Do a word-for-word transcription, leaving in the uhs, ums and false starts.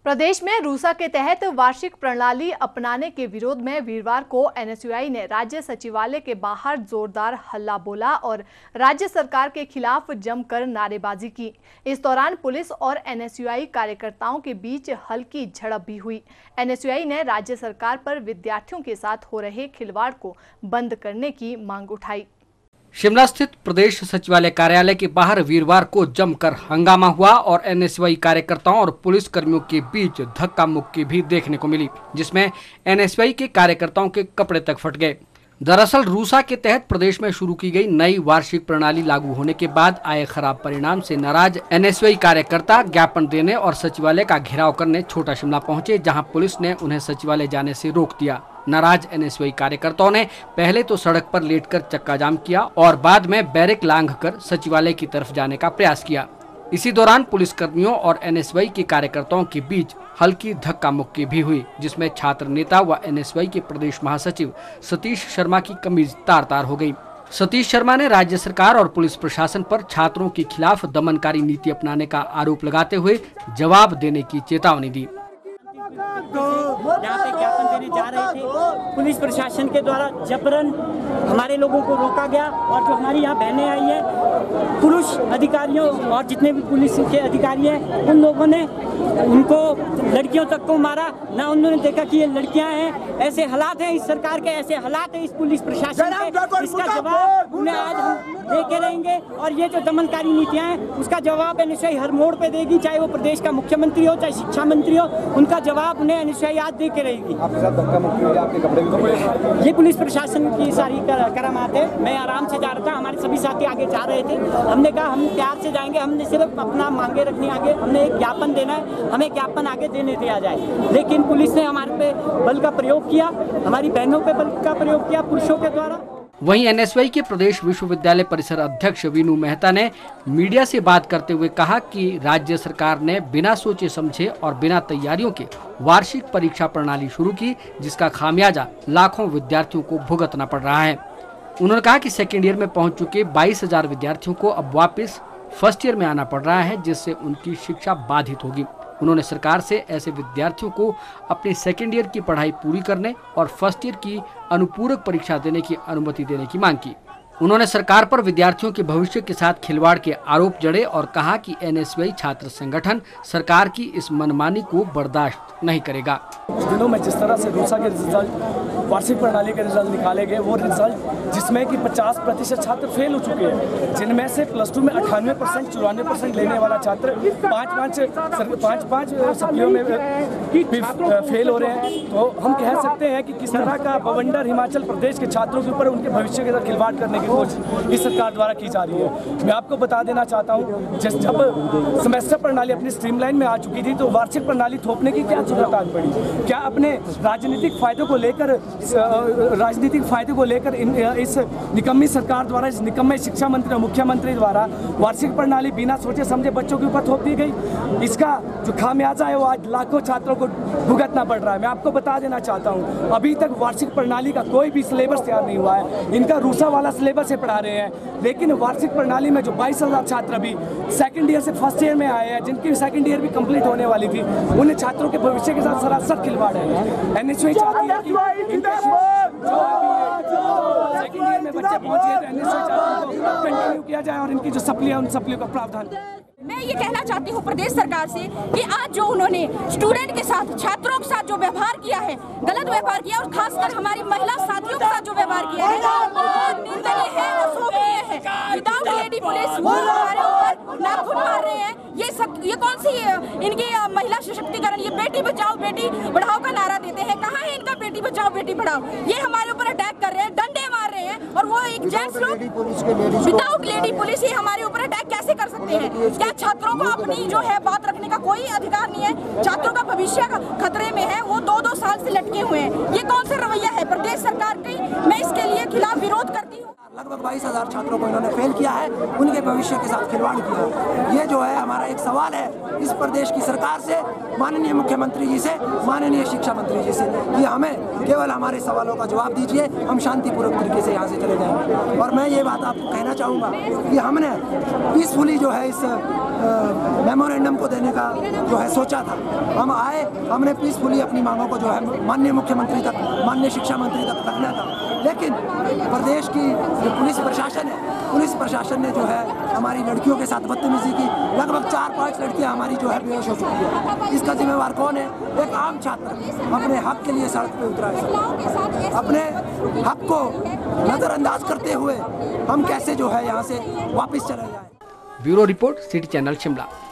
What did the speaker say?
प्रदेश में रूसा के तहत वार्षिक प्रणाली अपनाने के विरोध में वीरवार को एनएसयूआई ने राज्य सचिवालय के बाहर जोरदार हल्ला बोला और राज्य सरकार के खिलाफ जमकर नारेबाजी की। इस दौरान पुलिस और एनएसयूआई कार्यकर्ताओं के बीच हल्की झड़प भी हुई। एनएसयूआई ने राज्य सरकार पर विद्यार्थियों के साथ हो रहे खिलवाड़ को बंद करने की मांग उठाई। शिमला स्थित प्रदेश सचिवालय कार्यालय के बाहर वीरवार को जमकर हंगामा हुआ और एनएसयूआई कार्यकर्ताओं और पुलिस कर्मियों के बीच धक्का मुक्की भी देखने को मिली, जिसमें एनएसयूआई के कार्यकर्ताओं के कपड़े तक फट गए। दरअसल रूसा के तहत प्रदेश में शुरू की गई नई वार्षिक प्रणाली लागू होने के बाद आए खराब परिणाम से नाराज एनएसयूआई कार्यकर्ता ज्ञापन देने और सचिवालय का घेराव करने छोटा शिमला पहुंचे, जहां पुलिस ने उन्हें सचिवालय जाने से रोक दिया। नाराज एनएसयूआई कार्यकर्ताओं ने पहले तो सड़क पर लेटकर चक्का जाम किया और बाद में बैरिक लांघकर सचिवालय की तरफ जाने का प्रयास किया। इसी दौरान पुलिस कर्मियों और एनएसयूआई के कार्यकर्ताओं के बीच हल्की धक्का मुक्की भी हुई, जिसमें छात्र नेता व एनएसयूआई के प्रदेश महासचिव सतीश शर्मा की कमीज तार तार हो गई। सतीश शर्मा ने राज्य सरकार और पुलिस प्रशासन पर छात्रों के खिलाफ दमनकारी नीति अपनाने का आरोप लगाते हुए जवाब देने की चेतावनी दी। यहाँ पे ज्ञापन देने जा रहे थे, पुलिस प्रशासन के द्वारा जबरन हमारे लोगों को रोका गया और जो हमारी यहाँ बहनें आई हैं, पुरुष अधिकारियों और जितने भी पुलिस के अधिकारी हैं, उन लोगों ने उनको लड़कियों तक को मारा। ना उन्होंने देखा कि ये लड़कियां हैं। ऐसे हालात हैं इस सरकार के, ऐसे हालात हैं इस पुलिस प्रशासन के, इसका जवाब उन्हें आज हम दे के रहेंगे। और ये जो दमनकारी नीतियाँ हैं उसका जवाब एनएसयूआई हर मोड़ पे देगी, चाहे वो प्रदेश का मुख्यमंत्री हो, चाहे शिक्षा मंत्री हो, उनका जवाब उन्हें एनएसयूआई आज दे के रहेगी। आपके साथ धक्का मुक्की हुई, आपके कपड़े भी ये पुलिस प्रशासन की सारी करामात है। मैं आराम से जा रहा था, हमारे सभी साथी आगे जा रहे थे। हमने कहा हम प्यार से जाएंगे, हमने सिर्फ अपना मांगे रखनी आगे, हमने एक ज्ञापन देना है, हमें ज्ञापन आगे देने दिया जाए। लेकिन पुलिस ने हमारे पे बल का प्रयोग किया, हमारी बहनों पे बल का प्रयोग किया पुरुषों के द्वारा। वहीं एनएसयूआई के प्रदेश विश्वविद्यालय परिसर अध्यक्ष वीनू मेहता ने मीडिया से बात करते हुए कहा कि राज्य सरकार ने बिना सोचे समझे और बिना तैयारियों के वार्षिक परीक्षा प्रणाली शुरू की, जिसका खामियाजा लाखों विद्यार्थियों को भुगतना पड़ रहा है। उन्होंने कहा कि सेकेंड ईयर में पहुंच चुके बाईस हजार विद्यार्थियों को अब वापस फर्स्ट ईयर में आना पड़ रहा है, जिससे उनकी शिक्षा बाधित होगी। उन्होंने सरकार से ऐसे विद्यार्थियों को अपनी सेकेंड ईयर की पढ़ाई पूरी करने और फर्स्ट ईयर की अनुपूरक परीक्षा देने की अनुमति देने की मांग की। उन्होंने सरकार पर विद्यार्थियों के भविष्य के साथ खिलवाड़ के आरोप जड़े और कहा कि एनएसयूआई छात्र संगठन सरकार की इस मनमानी को बर्दाश्त नहीं करेगा। इस दिनों में जिस तरह से रूसा के रिजल्ट, वार्षिक प्रणाली के रिजल्ट निकाले गए, वो रिजल्ट जिसमें कि पचास प्रतिशत छात्र फेल हो चुके हैं, जिनमें से प्लस टू में अट्ठानवे परसेंट चौरानवे परसेंट लेने वाला छात्र पाँच पाँच पाँच पाँच सप्लियों में फेल हो रहे हैं। तो हम कह सकते हैं कि किस तरह का बवंडर हिमाचल प्रदेश के छात्रों के ऊपर उनके भविष्य के साथ खिलवाड़ करने की कोशिश इस सरकार द्वारा की जा रही है। मैं आपको बता देना चाहता हूँ, जब सेमेस्टर प्रणाली अपनी स्ट्रीमलाइन में आ चुकी थी तो वार्षिक प्रणाली थोपने की क्या जरूरत आ पड़ी? क्या अपने राजनीतिक फायदों को लेकर राजनीतिक फायदे को लेकर इस निकम्मी सरकार द्वारा, इस निकम्मे शिक्षा मंत्री और मुख्यमंत्री द्वारा वार्षिक प्रणाली बिना सोचे समझे बच्चों के ऊपर थोप दी गई? इसका जो खामियाजा है वो आज लाखों छात्रों को भुगतना पड़ रहा है। मैं आपको बता देना चाहता हूँ, अभी तक वार्षिक प्रणाली का कोई भी सिलेबस तैयार नहीं हुआ है। इनका रूसा वाला सिलेबस से पढ़ा रहे हैं, लेकिन वार्षिक प्रणाली में जो बाईस हजार छात्र अभी सेकेंड ईयर से फर्स्ट ईयर में आए हैं, जिनकी सेकेंड ईयर भी कंप्लीट होने वाली थी, उन्हें छात्रों के भविष्य के साथ सरासर खिलवाड़ है। एनएसयूआई चाहती है कि सेकेंड ईयर में बच्चे पहुंच गए तो एनएसयूआई चाहती है को कंटिन्यू किया जाए और इनकी जो सप्ली है उन सप्लियों का प्रावधान। मैं ये कहना चाहती हूँ प्रदेश सरकार से कि आज जो उन्होंने स्टूडेंट के साथ, छात्रों के साथ जो व्यवहार किया है, गलत व्यवहार किया, और खासकर हमारी महिला साथियों के साथ जो व्यवहार किया है, वो निंदनीय है, वो शोभनीय है। विदाउट लेडी पुलिस वो हमारे ऊपर नाखून मार रहे हैं। ये सब, ये कौन सी इनकी महिला सशक्तिकरण, ये बेटी बचाओ बेटी बढ़ाओ का नारा देते हैं? कहाँ है इनका बेटी बचाओ बेटी बढ़ाओ? ये हमारे ऊपर अटैक कर रहे हैं, डंडे मार रहे हैं, और वो एक जेंट्स लोग विदाउट लेडी पुलिस ये हमारे ऊपर अटैक कैसे कर सकते हैं? क्या छात्रों को अपनी जो है बात रखने का कोई अधिकार नहीं है? छात्रों का भविष्य खतरे में है, वो दो दो साल से लटके हुए हैं। ये कौन सा रवैया है प्रदेश सरकार की? मैं इसके लिए खिलाफ विरोध करती हूँ। लगभग बाईस हजार छात्रों को इन्होंने फेल किया है, उनके भविष्य के साथ खिलवाड़ किया। ये जो है हमारा एक सवाल है इस प्रदेश की सरकार से, माननीय मुख्यमंत्री जी से, माननीय शिक्षा मंत्री जी से, कि हमें केवल हमारे सवालों का जवाब दीजिए, हम शांतिपूर्वक तरीके से यहाँ से चले जाएंगे। और मैं ये बात आपको कहना चाहूँगा कि हमने पीसफुली जो है इस मेमोरेंडम को देने का जो है सोचा था। हम आए, हमने पीसफुली अपनी मांगों को जो है माननीय मुख्यमंत्री तक, माननीय शिक्षा मंत्री तक रखना था, लेकिन प्रदेश की जो पुलिस प्रशासन है, पुलिस प्रशासन ने जो है हमारी लड़कियों के साथ बदतमीजी की। लगभग चार पाँच लड़कियां हमारी जो है बेहोश हो चुकी है। इसका जिम्मेवार कौन है? एक आम छात्र अपने हक के लिए सड़क पे उतरा है। अपने हक को नज़रअंदाज करते हुए हम कैसे जो है यहाँ से वापस चले जाएं। Bureau report, city channel Shimla.